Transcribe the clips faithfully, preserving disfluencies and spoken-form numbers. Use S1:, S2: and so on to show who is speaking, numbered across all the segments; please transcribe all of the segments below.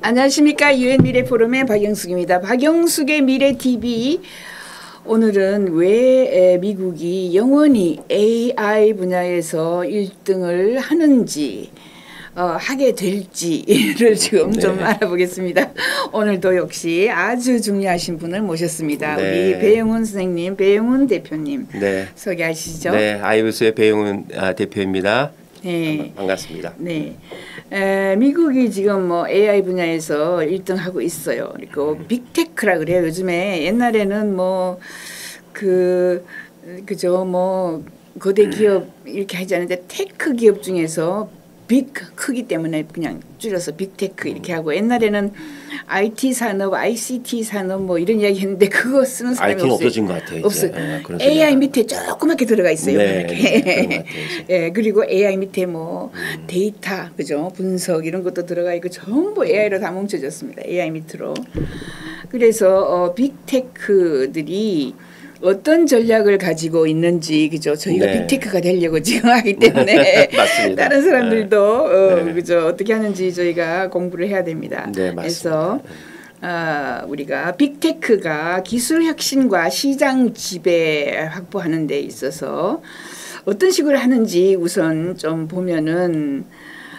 S1: 안녕하십니까. 유엔 미래 포럼의 박영숙입니다. 박영숙의 미래 티비. 오늘은 왜 미국이 영원히 에이아이 분야에서 일 등을 하는지 어, 하게 될지를 지금 네. 좀 알아보겠습니다. 오늘도 역시 아주 중요하신 분을 모셨습니다. 네. 우리 배영훈 선생님, 배영훈 대표님 네. 소개하시죠.
S2: 네, 아이브스의 배영훈 아, 대표입니다.
S1: 네.
S2: 반갑습니다.
S1: 네. 에, 미국이 지금 뭐 에이아이 분야에서 일 등 하고 있어요. 그리고 빅테크라 그래요. 요즘에 옛날에는 뭐 그 그죠 뭐 거대 기업 이렇게 하지 않는데 테크 기업 중에서 빅 크기 때문에 그냥 줄여서 빅테크 이렇게 하고, 옛날에는 아이티 산업, 아이씨티 산업 뭐 이런 이야기 했는데 그거 쓰는 사람이
S2: 아이티는
S1: 없어요.
S2: 없어진 것 같아요.
S1: 없어요. 아, 에이아이 밑에 조그맣게 들어가 있어요.
S2: 네, 네,
S1: 예, 그리고 에이아이 밑에 뭐 음. 데이터, 그죠, 분석 이런 것도 들어가 있고 전부 에이아이로 다 뭉쳐졌습니다. 에이아이 밑으로. 그래서 어, 빅테크들이 어떤 전략을 가지고 있는지, 그죠? 저희가 네. 빅테크가 되려고 지금 하기 때문에
S2: 맞습니다.
S1: 다른 사람들도
S2: 네.
S1: 어,
S2: 네.
S1: 그죠? 어떻게 하는지 저희가 공부를 해야 됩니다.
S2: 네,
S1: 그래서 어, 우리가 빅테크가 기술 혁신과 시장 지배 확보하는 데 있어서 어떤 식으로 하는지 우선 좀 보면은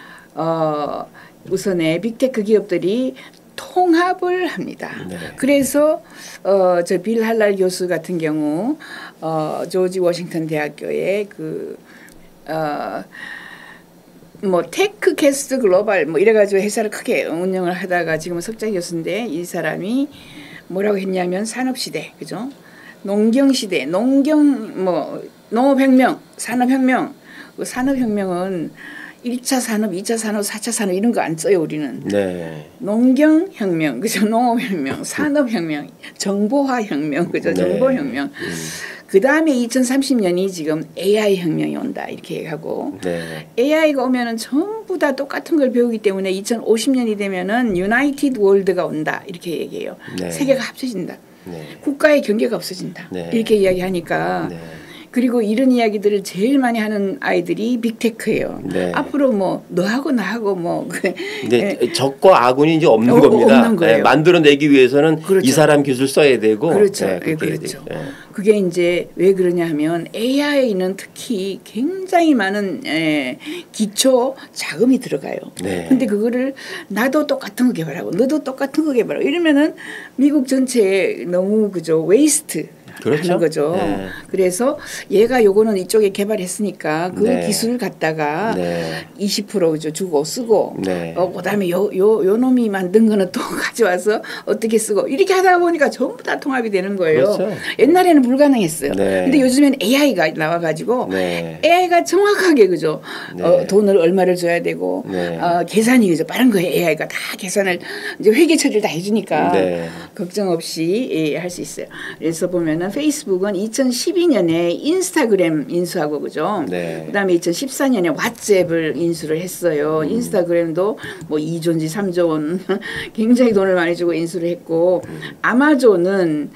S1: 어, 우선에 빅테크 기업들이 통합을 합니다. 네. 그래서 어, 저 빌 할랄 교수 같은 경우 어, 조지 워싱턴 대학교의 그 어, 뭐 테크 캐스트 글로벌 뭐 이래가지고 회사를 크게 운영을 하다가 지금은 석자 교수인데, 이 사람이 뭐라고 했냐면 산업시대, 그죠? 농경시대, 농경 뭐 농업혁명, 산업혁명. 그 산업혁명은 일 차 산업, 이 차 산업, 사 차 산업 이런 거 안 써요 우리는. 네. 농경혁명, 그죠? 농업혁명, 산업혁명, 정보화혁명, 그죠? 네. 정보혁명. 음. 그 다음에 이천삼십 년이 지금 에이아이 혁명이 온다 이렇게 하고, 네. 에이아이가 오면은 전부 다 똑같은 걸 배우기 때문에 이천오십 년이 되면은 유나이티드 월드가 온다 이렇게 얘기해요. 네. 세계가 합쳐진다. 네. 국가의 경계가 없어진다. 네. 이렇게 이야기하니까. 네. 그리고 이런 이야기들을 제일 많이 하는 아이들이 빅테크예요. 네. 앞으로 뭐 너하고 나하고 뭐
S2: 근데 예. 적과 아군이 이제 없는
S1: 어,
S2: 겁니다.
S1: 없는 거예요.
S2: 예, 만들어내기 위해서는
S1: 그렇죠.
S2: 이 사람 기술 써야 되고.
S1: 그렇죠.
S2: 예,
S1: 예, 그렇죠. 예. 그게 이제 왜 그러냐 하면 에이아이는 특히 굉장히 많은 에, 기초 자금이 들어가요. 네. 근데 그거를 나도 똑같은 거 개발하고 너도 똑같은 거 개발하고 이러면은 미국 전체에 너무 그죠 웨이스트. 그렇죠. 하는 거죠. 네. 그래서 얘가 요거는 이쪽에 개발했으니까 그 네. 기술을 갖다가 네. 이십 퍼센트 주고 쓰고 네. 어, 그다음에 요, 요, 요 놈이 만든 거는 또 가져와서 어떻게 쓰고 이렇게 하다 보니까 전부 다 통합이 되는 거예요. 그렇죠. 옛날에는 불가능했어요. 네. 근데 요즘엔 에이아이가 나와가지고 네. 에이아이가 정확하게 그죠 네. 어, 돈을 얼마를 줘야 되고 네. 어, 계산이 그죠 빠른 거예요. 에이아이가 다 계산을 이제 회계 처리를 다 해주니까 네. 걱정 없이 예, 할 수 있어요. 그래서 보면은 페이스북은 이천십이 년에 인스타그램 인수하고 그죠. 네. 그다음에 이천십사 년에 왓츠앱을 인수를 했어요. 음. 인스타그램도 뭐 이 조인지 삼 조 원 굉장히 돈을 많이 주고 인수를 했고, 음. 아마존은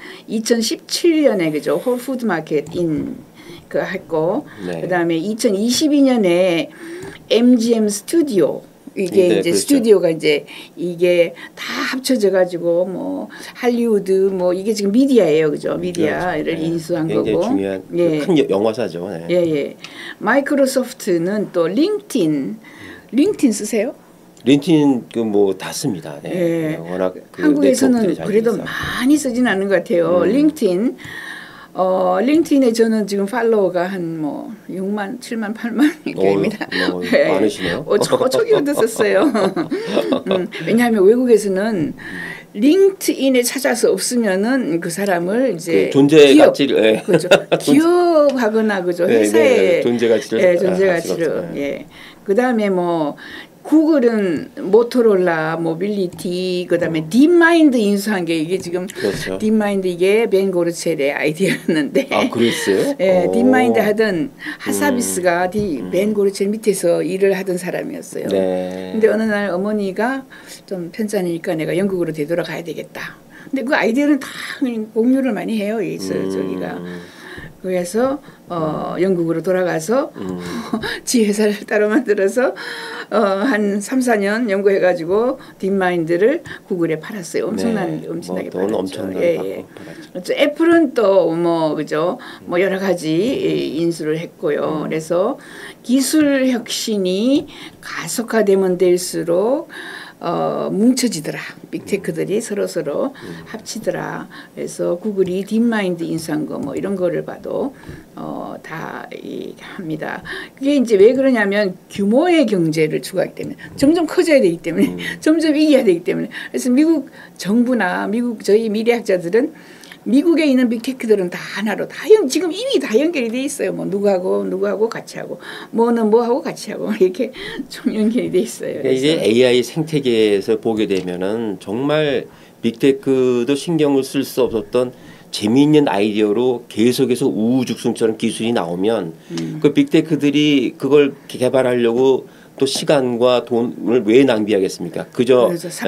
S1: 이천십칠 년에 그죠 홀푸드마켓 인 그 했고, 네. 그다음에 이천이십이 년에 엠지엠 스튜디오. 이게 네, 이제 그렇죠. 스튜디오가 이제 이게 다 합쳐져 가지고 뭐 할리우드 뭐 이게 지금 미디어예요, 그죠? 미디어를 그렇죠. 네. 인수한
S2: 굉장히
S1: 거고.
S2: 중요한
S1: 예.
S2: 큰 영화사죠. 네.
S1: 예, 예. 마이크로소프트는 또 링크드인, 링크드인 쓰세요?
S2: 링크드인 그 뭐 다 씁니다. 네. 네. 워낙 그
S1: 한국에서는 그래도 있어서. 많이 쓰지는 않는 것 같아요. 음. 링크드인. 어, 링크드인에 저는 지금 팔로워가 한 뭐 육만, 칠만, 팔만 개입니다.
S2: 어, 네. 많으시네요.
S1: 어, 초기부터 썼어요. 음, 왜냐하면 외국에서는 링크드인에 찾아서 없으면은 그 사람을 이제
S2: 그 존재 가치를 네.
S1: 그렇죠. 기업하거나 그죠 회사의
S2: 네, 네. 존재 가치를
S1: 네, 존재 가치를 네. 예. 그 다음에 뭐. 구글은 모토로라, 모빌리티, 그다음에 딥마인드 인수한 게 이게 지금 그렇죠. 딥마인드 이게 벤 고르첼의 아이디어였는데.
S2: 아 그랬어요?
S1: 예, 딥마인드 하던 하사비스가 음. 벤 고르첼 밑에서 일을 하던 사람이었어요. 네. 근데 어느 날 어머니가 좀 편찮으니까 내가 영국으로 되돌아가야 되겠다. 근데 그 아이디어는 다 공유를 많이 해요. 이 음. 저기가. 그래서 어, 영국으로 돌아가서 음. 지 회사를 따로 만들어서 어, 한 삼, 사 년 연구해가지고 딥마인드를 구글에 팔았어요. 엄청난
S2: 네.
S1: 엄청나게
S2: 뭐
S1: 팔았죠.
S2: 엄청나게
S1: 예, 예. 팔았죠. 애플은 또 뭐 그죠? 뭐 여러 가지 인수를 했고요. 음. 그래서 기술 혁신이 가속화되면 될수록 어, 뭉쳐지더라. 빅테크들이 서로 서로 음. 합치더라. 그래서 구글이 딥마인드 인수한 거 뭐 이런 거를 봐도 어, 다 이, 합니다. 그게 이제 왜 그러냐면 규모의 경제를 추구하기 때문에 점점 커져야 되기 때문에 음. 점점 이겨야 되기 때문에 그래서 미국 정부나 미국 저희 미래학자들은 미국에 있는 빅테크들은 다 하나로 다 연, 지금 이미 다 연결이 돼 있어요. 뭐 누구하고 누구하고 같이 하고 뭐는 뭐하고 같이 하고 이렇게 좀 연결이 돼 있어요.
S2: 그러니까 이제 에이아이 생태계에서 보게 되면은 정말 빅테크도 신경을 쓸 수 없었던 재미있는 아이디어로 계속해서 우후죽순처럼 기술이 나오면 음. 그 빅테크들이 그걸 개발하려고 또 시간과 돈을 왜 낭비하겠습니까? 그저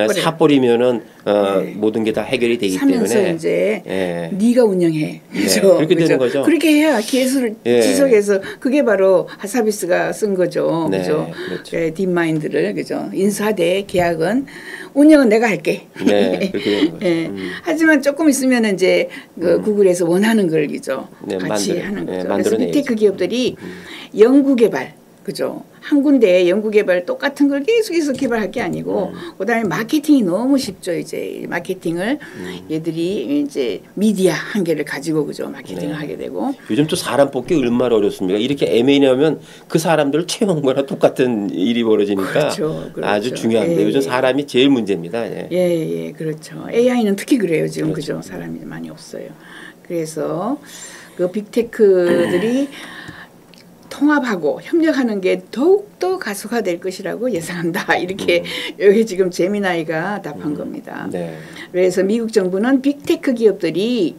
S2: 사버리면은 어, 네. 모든 게 다 해결이 되기 때문에
S1: 이제 네. 네가 운영해. 그렇죠? 네. 그렇게
S2: 그렇죠? 되는 거죠.
S1: 그렇게 해야 기술을 네. 지속해서 그게 바로 하사비스가 쓴 거죠.
S2: 네.
S1: 그죠?
S2: 그렇죠.
S1: 네. 딥마인드를 그죠? 인수하되 계약은 운영은 내가 할게.
S2: 네, 그렇게 되는 거죠. 네. 음.
S1: 하지만 조금 있으면 이제 그 음. 구글에서 원하는 걸 그죠?
S2: 네,
S1: 같이
S2: 만들어,
S1: 하는 거죠.
S2: 네,
S1: 그래서 빅테크 기업들이 음. 연구 개발 그죠? 한 군데 연구 개발 똑같은 걸 계속해서 개발할 게 아니고 음. 그다음에 마케팅이 너무 쉽죠. 이제 마케팅을 음. 얘들이 이제 미디어 한 개를 가지고 그죠? 마케팅을 네. 하게 되고
S2: 요즘 또 사람 뽑기 얼마나 어렵습니까? 이렇게 엠앤에하면 그 사람들을 채용한 거랑 똑같은 일이 벌어지니까
S1: 그렇죠. 그렇죠.
S2: 아주 중요한데 예, 요즘 사람이 제일 문제입니다.
S1: 예, 예, 예 그렇죠. 에이아이는 특히 그래요. 지금 그렇죠. 그죠? 사람이 많이 없어요. 그래서 그 빅테크들이 통합하고 협력하는 게 더욱더 가속화될 것이라고 예상한다. 이렇게 음. 여기 지금 제미나이가 답한 음. 겁니다.
S2: 네.
S1: 그래서 미국 정부는 빅테크 기업들이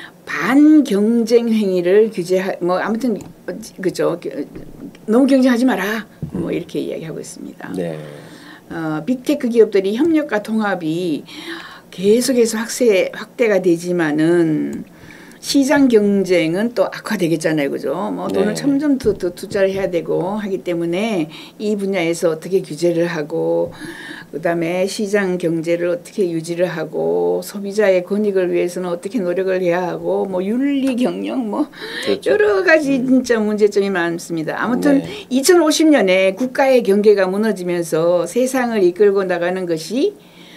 S1: 반경쟁 행위를 규제하 뭐 아무튼 그죠. 너무 경쟁하지 마라. 음. 뭐 이렇게 이야기하고 있습니다.
S2: 네.
S1: 어, 빅테크 기업들이 협력과 통합이 계속해서 확대 확대가 되지만은 시장 경쟁은 또 악화되겠잖아요, 그죠? 뭐 돈을 네. 점점 더, 더 투자를 해야 되고 하기 때문에 이 분야에서 어떻게 규제를 하고 그다음에 시장 경제를 어떻게 유지를 하고 소비자의 권익을 위해서는 어떻게 노력을 해야 하고 뭐 윤리 경영 뭐 그렇죠. 여러 가지 진짜 문제점이 많습니다. 아무튼 네. 이천오십 년에 국가의 경계가 무너지면서 세상을 이끌고 나가는 것이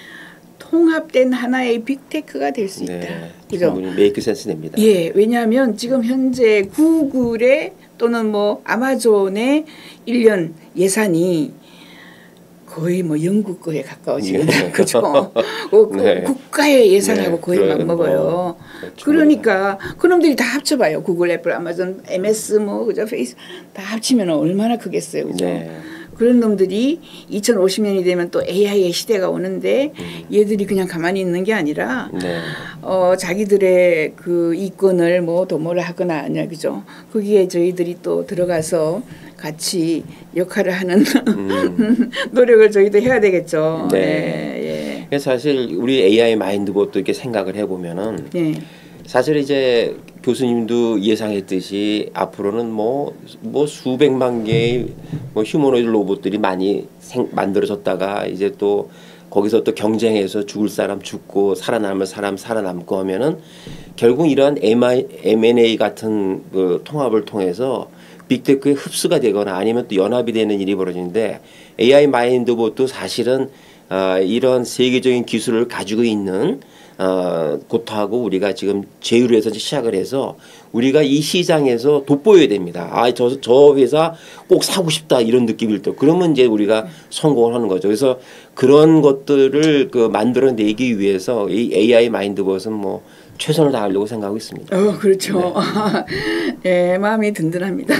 S1: 통합된 하나의 빅테크가 될 수 있다.
S2: 네, 그죠? 메이크 센스 됩니다.
S1: 예, 왜냐하면 지금 현재 구글의 또는 뭐 아마존의 일 년 예산이 거의 뭐 영국 거에 가까워지는 네. 그죠? 어,
S2: 네.
S1: 국가의 예산하고 네. 거의 막 먹어요. 그렇죠. 그러니까 그놈들이 다 합쳐봐요. 구글, 애플, 아마존, 엠에스 뭐 그죠? 페이스 다 합치면 얼마나 크겠어요, 그죠? 네. 그런 놈들이 이천오십 년이 되면 또 에이아이의 시대가 오는데 음. 얘들이 그냥 가만히 있는 게 아니라
S2: 네.
S1: 어, 자기들의 그 이권을 뭐 도모를 하거나 아니야 그죠? 거기에 저희들이 또 들어가서 같이 역할을 하는 음. 노력을 저희도 해야 되겠죠.
S2: 네.
S1: 네.
S2: 예. 사실 우리 에이아이 마인드봇도 이렇게 생각을 해보면은
S1: 네.
S2: 사실 이제 교수님도 예상했듯이 앞으로는 뭐, 뭐 수백만 개의 뭐 휴머노이드 로봇들이 많이 생, 만들어졌다가 이제 또 거기서 또 경쟁해서 죽을 사람 죽고 살아남을 사람 살아남고 하면은 결국 이러한 엠 앤 에이 같은 그 통합을 통해서 빅테크의 흡수가 되거나 아니면 또 연합이 되는 일이 벌어지는데 에이아이 마인드봇도 사실은 어, 이런 세계적인 기술을 가지고 있는 어, 곳하고 우리가 지금 제휴를 해서 시작을 해서 우리가 이 시장에서 돋보여야 됩니다. 아, 저, 저 회사 꼭 사고 싶다 이런 느낌일 때 그러면 이제 우리가 성공을 하는 거죠. 그래서 그런 것들을 그 만들어내기 위해서 이 에이아이 마인드봇은 뭐 최선을 다하려고 생각하고 있습니다.
S1: 어, 그렇죠. 네. 예, 마음이 든든합니다.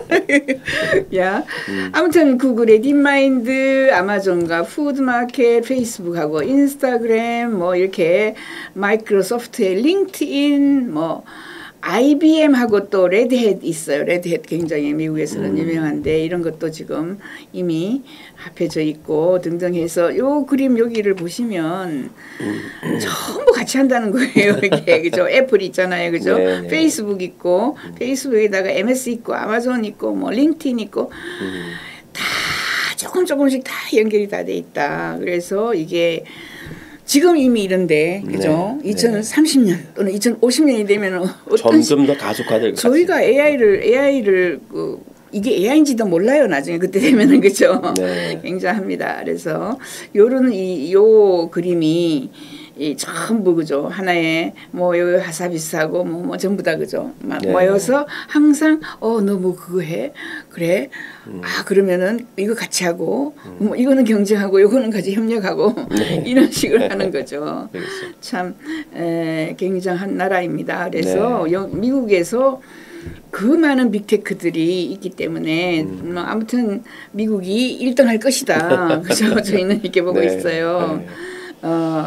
S1: 네. 야, 음. 아무튼 구글의 딥마인드, 아마존과 푸드마켓, 페이스북하고 인스타그램, 뭐 이렇게 마이크로소프트의 링크드인, 뭐 아이비엠하고 또 레드햇 있어요. 레드햇 굉장히 미국에서는 음. 유명한데 이런 것도 지금 이미 합해져 있고 등등 해서 요 그림 여기를 보시면 음. 전부 같이 한다는 거예요. 이게 그죠? 애플 있잖아요. 그죠? 네네. 페이스북 있고 음. 페이스북에다가 엠에스 있고 아마존 있고 뭐 링크드인 있고 음. 다 조금 조금씩 다 연결이 다 돼 있다. 그래서 이게 지금 이미 이런데 그죠? 네, 이천삼십 년 네. 또는 이천오십 년이 되면
S2: 어떤 점점 더 가속화될 것
S1: 저희가 에이아이를 에이아이를 그 이게 에이아이인지도 몰라요. 나중에 그때 되면은 그죠? 네. 굉장합니다. 그래서 요런 이 요 그림이 이 전부 그죠? 하나의 뭐 요 하사비스하고 뭐, 뭐 전부 다 그죠? 막 네. 모여서 항상 어 너 뭐 그거 해? 그래? 음. 아 그러면은 이거 같이 하고 음. 뭐 이거는 경쟁하고 요거는 같이 협력하고 네. 이런 식으로 하는 거죠. 참 에, 굉장한 나라입니다. 그래서 네. 여, 미국에서 그 많은 빅테크들이 있기 때문에 음. 뭐 아무튼 미국이 일 등 할 것이다. 그죠? 저희는 이렇게 보고 네. 있어요. 네. 어.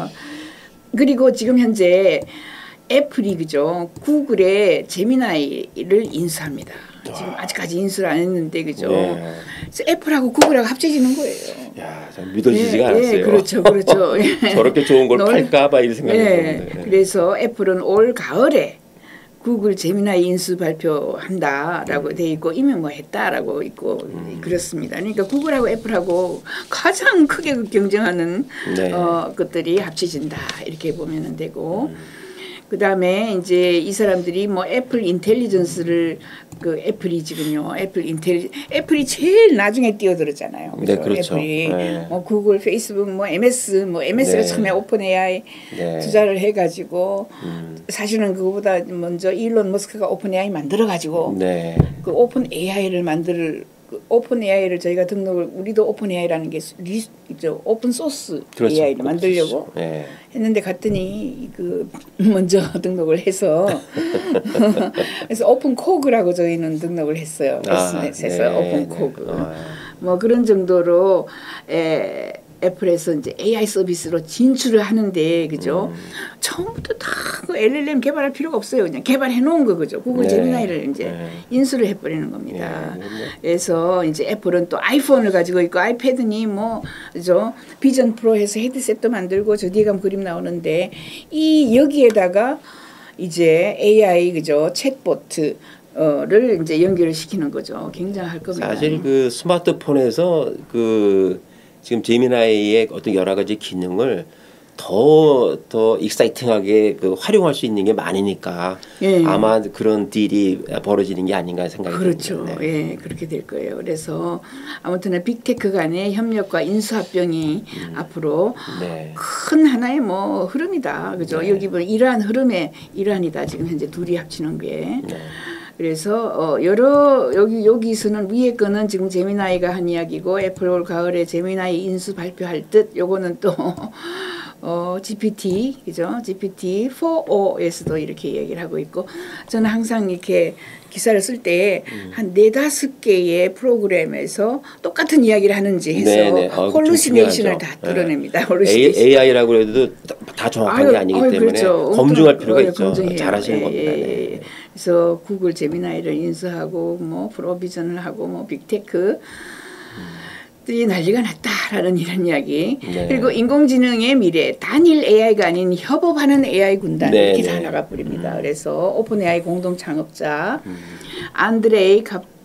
S1: 그리고 지금 현재 애플이 그죠 구글의 제미나이를 인수합니다. 지금 아직까지 인수를 안 했는데 그죠. 네. 그래서 애플하고 구글하고 합쳐지는 거예요.
S2: 야, 참 믿어지지가 네, 않았어요.
S1: 네, 그렇죠, 그렇죠.
S2: 저렇게 좋은 걸 팔까봐 이 생각이
S1: 네, 들었는데. 그래서 애플은 올 가을에 구글 제미나이 인수 발표한다라고 음. 돼 있고 이미 뭐 했다라고 있고 음. 그렇습니다. 그러니까 구글하고 애플하고 가장 크게 경쟁하는 네. 어, 것들이 합쳐진다 이렇게 보면 되고. 음. 그 다음에 이제 이 사람들이 뭐 애플 인텔리전스를 그 애플이 지금요 애플 인텔리 애플이 제일 나중에 뛰어들었잖아요. 그렇죠?
S2: 네, 그렇죠.
S1: 애플이
S2: 네.
S1: 뭐 구글, 페이스북, 뭐 엠에스, 뭐 엠에스가 네. 처음에 오픈 에이아이 네. 투자를 해가지고 음. 사실은 그거보다 먼저 일론 머스크가 오픈 에이아이 만들어가지고 네. 그 오픈 에이아이를 만들 그 오픈 에이아이를 저희가 등록을 우리도 오픈 에이아이라는 게 리, 있죠. 오픈 소스 그렇죠. 에이아이를 만들려고 네. 했는데 갔더니 그 먼저 등록을 해서 그래서 오픈 코그라고 저희는 등록을 했어요. 에스엔에스에서 아, 네, 오픈 코그 네. 아. 뭐 그런 정도로 에, 애플에서 이제 에이아이 서비스로 진출을 하는데 그죠? 음. 처음부터 다 그 엘엘엠 개발할 필요가 없어요. 그냥 개발해 놓은 거 그죠? 구글 네. 제미나이를 이제 네. 인수를 해버리는 겁니다. 네. 그래서 이제 애플은 또 아이폰을 가지고 있고 아이패드니 뭐 그죠? 비전 프로에서 헤드셋도 만들고 저 뒤에 가면 그림 나오는데 이 여기에다가 이제 에이아이 그죠? 챗보트 어를 이제 연결을 시키는 거죠. 굉장할 겁니다.
S2: 사실 그 스마트폰에서 그 지금 제미나이의 어떤 여러 가지 기능을 더, 더 익사이팅하게 그 활용할 수 있는 게 많으니까 예. 아마 그런 딜이 벌어지는 게 아닌가 생각이
S1: 그렇죠.
S2: 듭니다.
S1: 그렇죠. 예, 그렇게 될 거예요. 그래서 아무튼 빅테크 간의 협력과 인수합병이 음. 앞으로 네. 큰 하나의 뭐 흐름이다. 그죠? 네. 여기 보면 이러한 흐름의 일환이다. 지금 현재 둘이 합치는 게. 네. 그래서 어 여러 여기 여기서는 위에 거는 지금 제미나이가 한 이야기고 애플 올 가을에 제미나이 인수 발표할 듯 요거는 또 어 지피티 그죠? 지피티 포오에서도 이렇게 얘기를 하고 있고 저는 항상 이렇게 기사를 쓸 때 한 네다섯 개의 프로그램에서 똑같은 이야기를 하는지 해서 어, 홀루시네이션을 다 뚫어냅니다.
S2: 네. 에이아이라고 해도 다 정확한 아유, 게 아니기 아유, 때문에 그렇죠. 검증할 필요가 있죠. 검증해요. 잘하시는 예, 겁니다. 네.
S1: 예. 그래서 구글 제미나이를 인수하고 뭐 프로비전을 하고 뭐 빅테크 들이 난리가 났다라는 이런 이야기. 네. 그리고 인공지능의 미래 단일 에이아이가 아닌 협업하는 에이아이 군단 네, 이렇게 네. 다 나가버립니다. 음. 그래서 오픈 에이아이 공동 창업자 음. 안드레이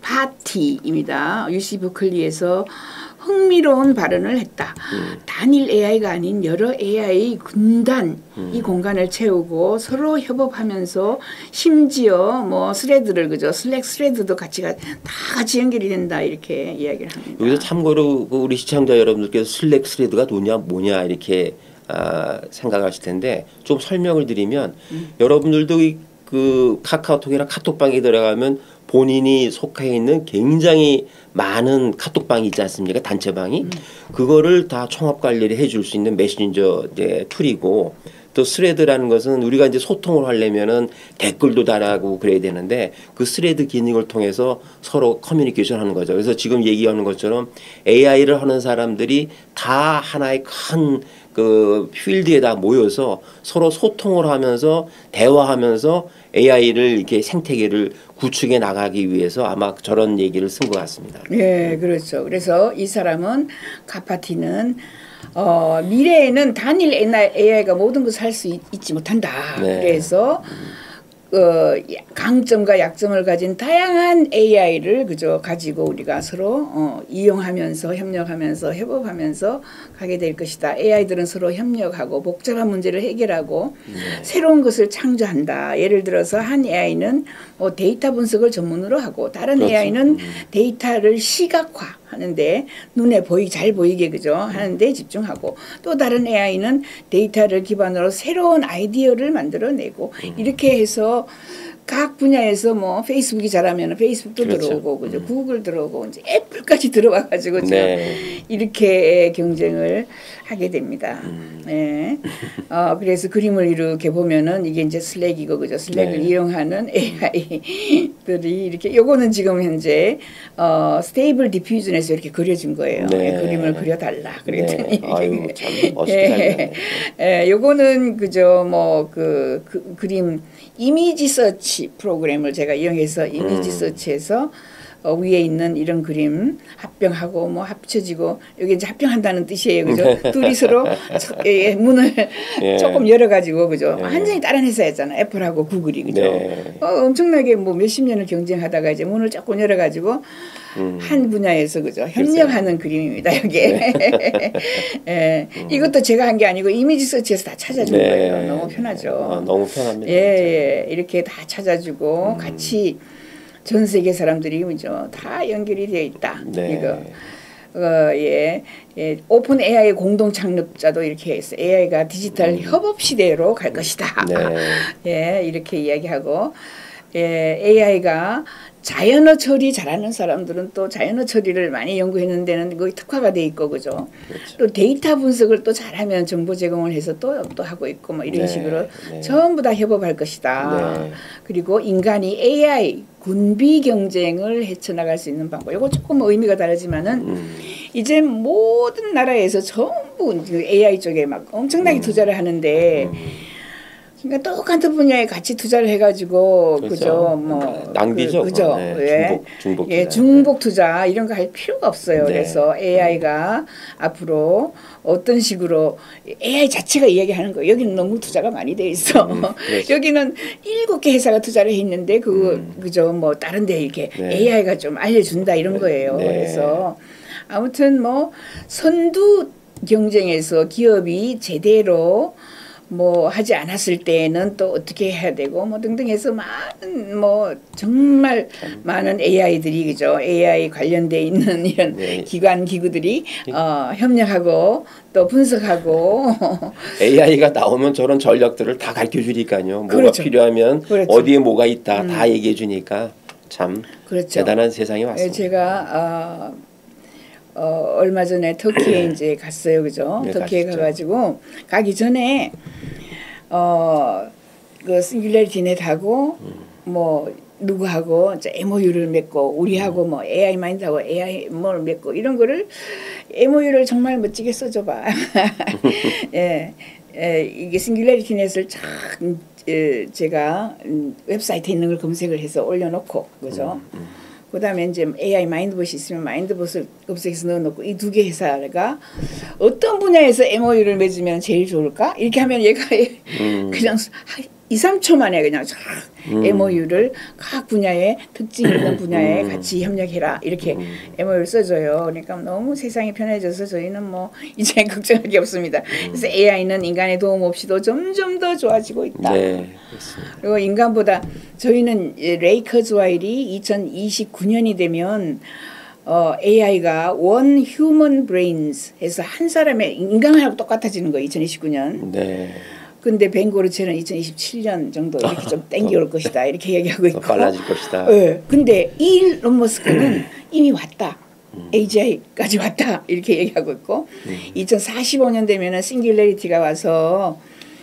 S1: 카파티입니다. 유씨 버클리에서 흥미로운 발언을 했다. 음. 단일 에이아이가 아닌 여러 에이아이 군단 음. 이 공간을 채우고 서로 협업하면서 심지어 뭐 스레드를 그죠 슬랙 스레드도 같이 다 같이 연결이 된다 이렇게 이야기를 합니다.
S2: 여기서 참고로 우리 시청자 여러분들께서 슬랙 스레드가 뭐냐 뭐냐 이렇게 아, 생각하실 텐데 좀 설명을 드리면 음. 여러분들도 이, 그 카카오톡이나 카톡방에 들어가면 본인이 속해 있는 굉장히 많은 카톡방이 있지 않습니까? 단체방이. 음. 그거를 다 총합 관리를 해줄 수 있는 메신저 이제 툴이고 또 스레드라는 것은 우리가 이제 소통을 하려면은 댓글도 달하고 그래야 되는데 그 스레드 기능을 통해서 서로 커뮤니케이션 하는 거죠. 그래서 지금 얘기하는 것처럼 에이아이를 하는 사람들이 다 하나의 큰 그 필드에다 모여서 서로 소통을 하면서 대화하면서 에이아이를 이렇게 생태계를 구축해 나가기 위해서 아마 저런 얘기를 쓴 것 같습니다.
S1: 네, 그렇죠. 그래서 이 사람은 카파티는 어, 미래에는 단일 에이아이가 모든 것을 할 수 있지 못한다. 네. 그래서 어, 강점과 약점을 가진 다양한 에이아이를 그저 가지고 우리가 서로 어, 이용하면서 협력하면서 협업하면서 가게 될 것이다. 에이아이들은 서로 협력하고 복잡한 문제를 해결하고 네. 새로운 것을 창조한다. 예를 들어서 한 에이아이는 뭐 데이터 분석을 전문으로 하고 다른 그렇죠. 에이아이는 데이터를 시각화 하는데 눈에 보이 잘 보이게 그죠 하는데 집중하고 또 다른 에이아이는 데이터를 기반으로 새로운 아이디어를 만들어내고 음. 이렇게 해서 각 분야에서 뭐 페이스북이 잘하면 페이스북도 그렇죠. 들어오고 그죠 음. 구글 들어오고 이제 애플까지 들어와 가지고 지금 네. 이렇게 경쟁을 하게 됩니다. 음. 네. 어, 그래서 그림을 이렇게 보면은 이게 이제 슬랙이고 그죠 슬랙을 네. 이용하는 에이아이들이 이렇게 요거는 지금 현재 어, 스테이블 디퓨전에서 이렇게 그려진 거예요. 네. 그림을 그려달라 그랬더니
S2: 네. 아유, 참 멋있게 잘
S1: 예, 요거는 그죠 뭐 그 그, 그림 이미지 서치 프로그램을 제가 이용해서 이미지 음. 서치해서 어, 위에 있는 이런 그림 합병하고 뭐 합쳐지고 여기 이제 합병한다는 뜻이에요, 그죠? 둘이 서로 예, 문을 예. 조금 열어가지고 그죠? 예. 완전히 다른 회사였잖아, 애플하고 구글이 그죠? 네. 어, 엄청나게 뭐 몇십 년을 경쟁하다가 이제 문을 조금 열어가지고 음. 한 분야에서 그죠? 협력하는 그림입니다, 여기에. 네. 예, 음. 이것도 제가 한 게 아니고 이미지 서치에서 다 찾아준 네. 거예요. 너무 편하죠.
S2: 아, 너무 편합니다.
S1: 예, 예, 이렇게 다 찾아주고 음. 같이. 전 세계 사람들이 그죠 다 연결이 되어 있다. 네. 이거 어, 예, 예, 오픈 에이아이 공동 창립자도 이렇게 했어. 에이아이가 디지털 음. 협업 시대로 갈 것이다. 네. 예, 이렇게 이야기하고 예, 에이아이가 자연어 처리 잘하는 사람들은 또 자연어 처리를 많이 연구했는 데는 거의 특화가 돼 있고 그죠. 그렇죠. 또 데이터 분석을 또 잘하면 정보 제공을 해서 또 또 하고 있고 뭐 이런 네. 식으로 네. 전부 다 협업할 것이다. 네. 그리고 인간이 에이아이 군비 경쟁을 헤쳐나갈 수 있는 방법. 이거 조금 의미가 다르지만은 음. 이제 모든 나라에서 전부 에이아이 쪽에 막 엄청나게 음. 투자를 하는데. 음. 그러니까 똑같은 분야에 같이 투자를 해가지고 그렇죠. 그죠 뭐
S2: 낭비죠.
S1: 그, 그죠
S2: 네.
S1: 예.
S2: 중복 중복 투자.
S1: 예, 중복 투자 이런 거 할 필요가 없어요. 네. 그래서 에이아이가 음. 앞으로 어떤 식으로 에이아이 자체가 이야기하는 거예요. 여기는 너무 투자가 많이 돼 있어. 음, 여기는 일곱 개 회사가 투자를 했는데 그 음. 그죠 뭐 다른 데 이렇게 네. 에이아이가 좀 알려준다 이런 거예요. 네. 그래서 아무튼 뭐 선두 경쟁에서 기업이 제대로 뭐 하지 않았을 때는 또 어떻게 해야 되고 뭐 등등 해서 많은 뭐 정말 많은 에이아이들이 그죠 에이아이 관련돼 있는 이런 네. 기관 기구들이 어, 협력하고 또 분석하고
S2: 에이아이가 나오면 저런 전략들을 다 가르쳐 주니까요. 뭐가 그렇죠. 필요하면 그렇죠. 어디에 뭐가 있다 음. 다 얘기해 주니까 참 그렇죠. 대단한 세상이 왔습니다.
S1: 제가 어, 어, 얼마 전에 터키에 이제 갔어요, 그죠? 네, 터키에 가시죠. 가가지고 가기 전에 어, 그 싱귤레리티 넷하고 음. 뭐 누구하고 이제 엠오유를 맺고 우리하고 음. 뭐 에이아이 마인드하고 에이아이 뭘 맺고 이런 거를 엠오유를 정말 멋지게 써줘봐. 예, 예, 이게 싱귤레리티 넷을 참 예, 제가 웹사이트에 있는 걸 검색을 해서 올려놓고, 그죠? 음, 음. 그 다음에 이제 에이아이 마인드봇이 있으면 마인드봇을 검색해서 넣어놓고 이 두 개 회사가 어떤 분야에서 엠오유를 맺으면 제일 좋을까? 이렇게 하면 얘가 음. 그냥 이, 삼 초 만에 그냥 쫙 음. 엠오유를 각 분야에 특징 있는 분야에 음. 같이 협력해라 이렇게 음. 엠오유를 써줘요. 그러니까 너무 세상이 편해져서 저희는 뭐 이제 걱정할 게 없습니다. 음. 그래서 에이아이는 인간의 도움 없이도 점점 더 좋아지고 있다.
S2: 네, 그렇습니다.
S1: 그리고 인간보다 저희는 레이 커즈와일이 이천이십구 년이 되면 어, 에이아이가 one human brains 해서 한 사람의 인간하고 똑같아지는 거예요. 이천이십구 년.
S2: 네.
S1: 근데 벤고르체는 이천이십칠 년 정도 이렇게 좀 땡겨올 것이다 이렇게 얘기하고 있고
S2: 빨라질 것이다.
S1: 네. 근데 일론 머스크는 이미 왔다. 음. 에이지아이까지 왔다 이렇게 얘기하고 있고 음. 이천사십오 년 되면은 싱귤레리티가 와서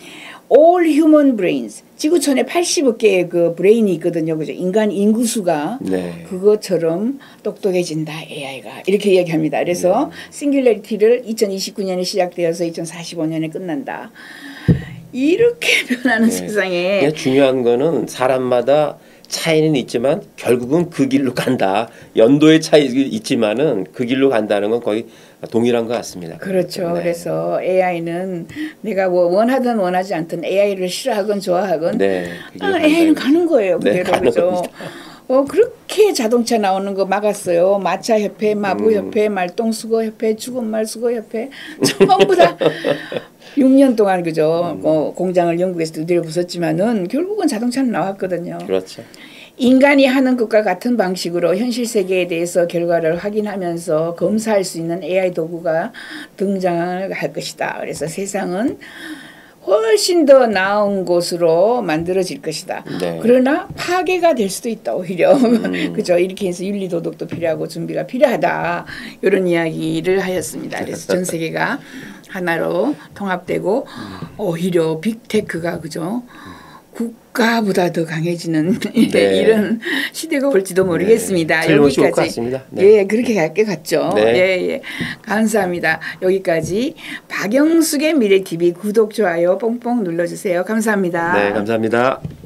S1: all human brains 지구촌에 팔십억 개의 그 브레인이 있거든요. 그죠? 인간 인구수가
S2: 네.
S1: 그것처럼 똑똑해진다 에이아이가 이렇게 이야기합니다. 그래서 네. 싱귤러리티를 이천이십구 년에 시작되어서 이천사십오 년에 끝난다. 이렇게 변하는
S2: 네.
S1: 세상에
S2: 중요한 거는 사람마다 차이는 있지만 결국은 그 길로 간다. 연도의 차이 있지만은 그 길로 간다는 건 거의 동일한 것 같습니다.
S1: 그렇죠.
S2: 네.
S1: 그래서 에이아이는 내가 뭐 원하든 원하지 않든 에이아이를 싫어하건 좋아하건
S2: 네,
S1: 아, 에이아이는 가는 거예요. 그대로.
S2: 네,
S1: 그죠. 어, 그렇게 자동차 나오는 거 막았어요. 마차협회, 마부협회, 음. 말똥수거협회, 죽은말수거협회 전부 다 육 년 동안 그죠. 음. 어, 공장을 영국에서 두드려 부쉈지만은 결국은 자동차는 나왔거든요.
S2: 그렇죠.
S1: 인간이 하는 것과 같은 방식으로 현실 세계에 대해서 결과를 확인하면서 검사할 수 있는 에이아이 도구가 등장을 할 것이다. 그래서 세상은 훨씬 더 나은 곳으로 만들어질 것이다. 네. 그러나 파괴가 될 수도 있다. 오히려 음. 그죠. 이렇게 해서 윤리 도덕도 필요하고 준비가 필요하다. 이런 이야기를 하였습니다. 그래서 전 세계가 하나로 통합되고 오히려 빅테크가 그죠. 국가보다 더 강해지는 네. 이런 시대가 올지도 모르겠습니다.
S2: 네. 여기까지.
S1: 네. 예, 그렇게 갈 것 같죠. 네. 예, 예. 감사합니다. 여기까지 박영숙의 미래티비 구독, 좋아요 뽕뽕 눌러주세요. 감사합니다.
S2: 네, 감사합니다.